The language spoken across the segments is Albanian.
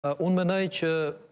Unë mendoj që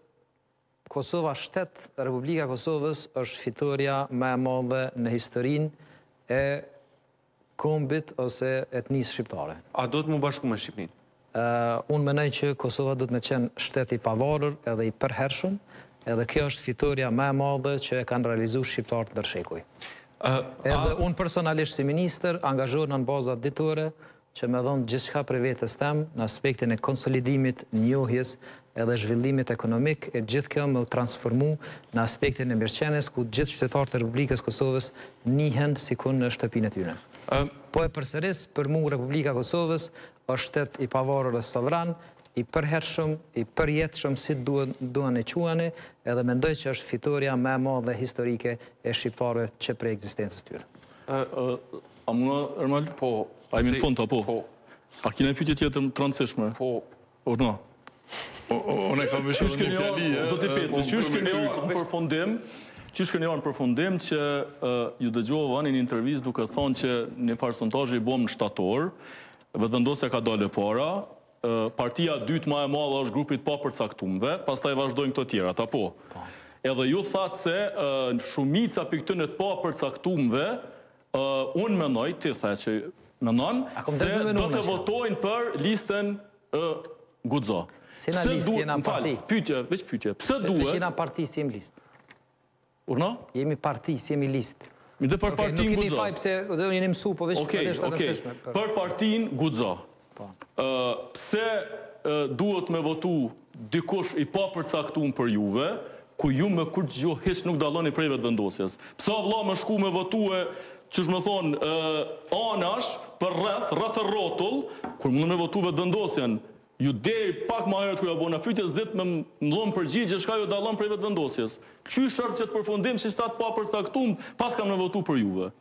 Kosova shtet, Republika Kosovës është fitoria më e madhe në historinë e kombit ose etnisë shqiptare. A do të mu bashku me Shqipnin? Unë mendoj që Kosova do të me qenë shtet i pavarur edhe i përhershëm, edhe kjo është fitoria më e madhe që e kanë realizu shqiptarët ndër shekuj. Edhe unë personalisht si minister angazhohem në bazat ditore që me dhonë gjithçka për vetës tem në aspektin e konsolidimit, njohjes edhe zhvillimit ekonomik, e gjithë kjo me u transformu në aspektin e mirëqenies, ku gjithë qytetarët e Republikës Kosovës njihen sikun në shtëpinë e tyre. Po e përsëris, për mu Republika Kosovës është shtet i pavarur dhe sovran, i përhershëm, i përjetshëm si duan e quani, edhe mendoj që është fitoria më e madhe historike e shqiptarëve që prej ekzistencës tyre. A muna, Ermal? Po. A imi në fund, apo? Po. A kina pyetje tjetër të rëndësishme? Po. Orna. Unë e kam vëshu një fjali, Zoti Peci, qysh keni arë në përfundim që ju dëgjova në një intervjist duke thonë që një farë sontajë i bom në shtator, vetëvendosja ka dole para, partia dytë ma e madhe është grupit pa përcaktumve, pastaj vazhdojnë këto tjerat, apo? Edhe ju thatë se shumica për këtënet pa përcaktumve, unë menoj, ti thaj që menon, se do të votojnë për listën Guxo. Si na listë, jena parti. Pyetje, veç pyetje. Pse duhet? Veç jena parti, si jemi listë. Urna? Jemi parti, si jemi listë. Mi dhe për partin Guxo. Nuk keni faj pëse dhe unë jeni mësu, po veç për deshtë të nësishme. Për partin Guxo. Pse duhet me votu dikush i pa përcaktuar për juve, ku ju me kur gjë hiç nuk dalloni prej vetëvendosjes. Pse vëlla më shku me votue, që shme thonë, anash për rreth e rotull, kur më me votu vetëvendosjen, ju deri pak ma herët kërja bona pyetje, zdit me më dhonë përgjigje, shka ju dallon prej vetëvendosjes. Qysh është që të përfundim që shtatë pa përcaktum, pas kam me votu për juve?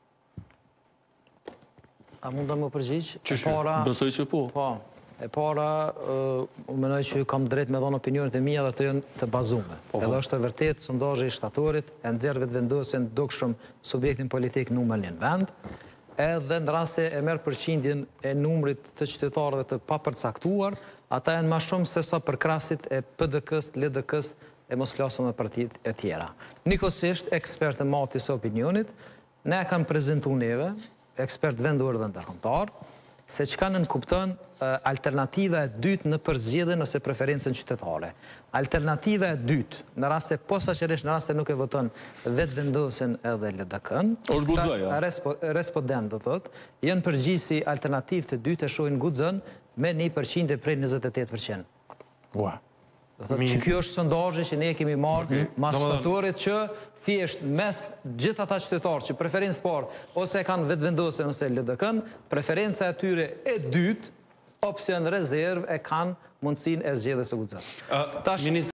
A mund të më përgjigjë? Besoj që po. Po. E para, unë menoj që kam drejt me dhonë opinionet e mija dhe të jënë të bazume. Edhe është të vërtet, sondazhi i shtatorit e nxjerr vetëvendosjen dukshëm subjektin politik numër 1 në vend, edhe në raste e merr përqindjen e numrit të qytetarëve të papërcaktuar, ata janë më shumë se sa përkrasit e PDK-s, LDK-s e mos flasëm dhe partitë e tjera. Nikosisht, ekspert e matis e opinionit, ne kanë prezentu neve, ekspert vendor dhe ndërkombëtar, se çka nënkupton alternativa e dytë në përzgjedhjen ose preferencën qytetare. Alternativa e dytë, në raste posaçërisht në raste nuk e voton vetëvendosjen edhe LDK-n, respondent do thotë, janë përgjigjësi alternativë të dytë e shohin Guxon me 1% prej 28%. Ua. Që kjo është sondazhi që ne kemi marrë mas shtatorit që thjesht mes gjithë ata qytetarë që preferencë parë ose kanë vetëvendosjen ose LDK-n, preferenca e tyre e dytë, opsion rezervë e kanë mundësinë e zgjedhjes së Guxos.